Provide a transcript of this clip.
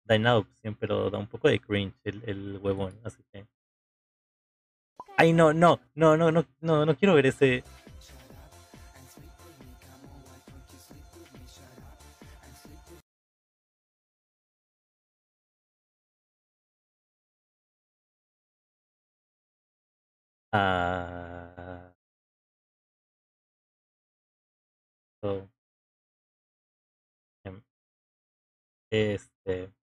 da en adopción, pero da un poco de cringe el huevón, así que. Ay, no, no, no, no, no, no, no quiero ver ese. Ah, oh, em, este.